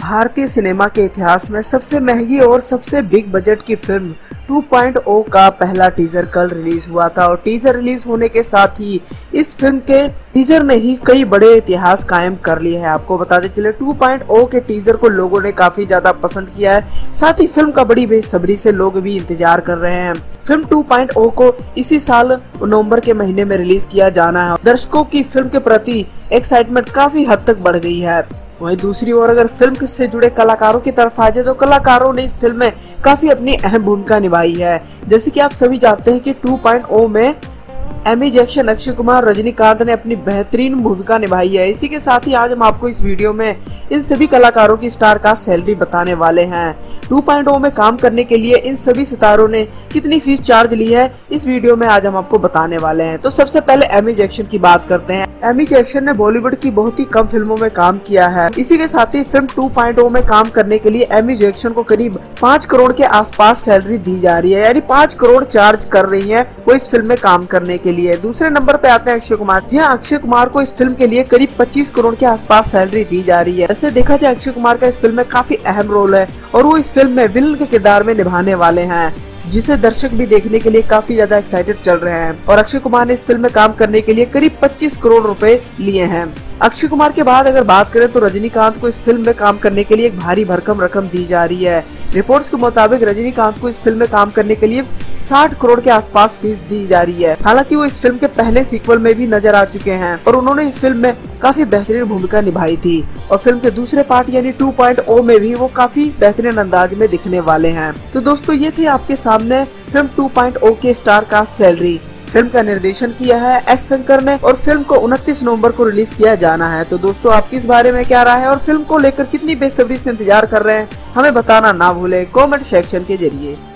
भारतीय सिनेमा के इतिहास में सबसे महंगी और सबसे बिग बजट की फिल्म 2.0 का पहला टीजर कल रिलीज हुआ था और टीजर रिलीज होने के साथ ही इस फिल्म के टीजर ने ही कई बड़े इतिहास कायम कर लिए हैं। आपको बताते चले 2.0 के टीजर को लोगों ने काफी ज्यादा पसंद किया है, साथ ही फिल्म का बड़ी बेसब्री से लोग भी इंतजार कर रहे हैं। फिल्म 2.0 को इसी साल नवंबर के महीने में रिलीज किया जाना है। दर्शकों की फिल्म के प्रति एक्साइटमेंट काफी हद तक बढ़ गई है। वहीं दूसरी ओर अगर फिल्म से जुड़े कलाकारों की तरफ आ जाए तो कलाकारों ने इस फिल्म में काफी अपनी अहम भूमिका निभाई है। जैसे कि आप सभी जानते हैं कि 2.0 में एमी जैक्सन, अक्षय कुमार, रजनीकांत ने अपनी बेहतरीन भूमिका निभाई है। इसी के साथ ही आज हम आपको इस वीडियो में इन सभी कलाकारों की स्टार कास्ट सैलरी बताने वाले हैं। 2.0 में काम करने के लिए इन सभी सितारों ने कितनी फीस चार्ज ली है, इस वीडियो में आज हम आपको बताने वाले हैं। तो सबसे पहले एमी जैक्सन की बात करते हैं। एमी जैक्सन ने बॉलीवुड की बहुत ही कम फिल्मों में काम किया है। इसी के साथ ही फिल्म 2.0 में काम करने के लिए एमी जैक्सन को करीब 5 करोड़ के आसपास सैलरी दी जा रही है, यानी 5 करोड़ चार्ज कर रही है वो इस फिल्म में काम करने के लिए। दूसरे नंबर पे आते हैं अक्षय कुमार। जी हाँ, अक्षय कुमार को इस फिल्म के लिए करीब 25 करोड़ के आसपास सैलरी दी जा रही है। ऐसे देखा जाए अक्षय कुमार का इस फिल्म में काफी अहम रोल है और वो इस फिल्म में विलन के किरदार में निभाने वाले हैं, जिसे दर्शक भी देखने के लिए काफी ज्यादा एक्साइटेड चल रहे हैं। और अक्षय कुमार ने इस फिल्म में काम करने के लिए करीब 25 करोड़ रुपए लिए हैं। अक्षय कुमार के बाद अगर बात करें तो रजनीकांत को इस फिल्म में काम करने के लिए एक भारी भरकम रकम दी जा रही है। रिपोर्ट्स के मुताबिक रजनीकांत को इस फिल्म में काम करने के लिए 60 करोड़ के आसपास फीस दी जा रही है। हालांकि वो इस फिल्म के पहले सीक्वल में भी नजर आ चुके हैं और उन्होंने इस फिल्म में काफी बेहतरीन भूमिका निभाई थी और फिल्म के दूसरे पार्ट यानी 2.0 में भी वो काफी बेहतरीन अंदाज में दिखने वाले हैं। तो दोस्तों ये थे आपके सामने फिल्म 2.0 के स्टार कास्ट सैलरी। फिल्म का निर्देशन किया है एस शंकर ने और फिल्म को 29 नवंबर को रिलीज किया जाना है। तो दोस्तों आपकी इस बारे में क्या राय है और फिल्म को लेकर कितनी बेसब्री से इंतजार कर रहे हैं, हमें बताना ना भूले कमेंट सेक्शन के जरिए।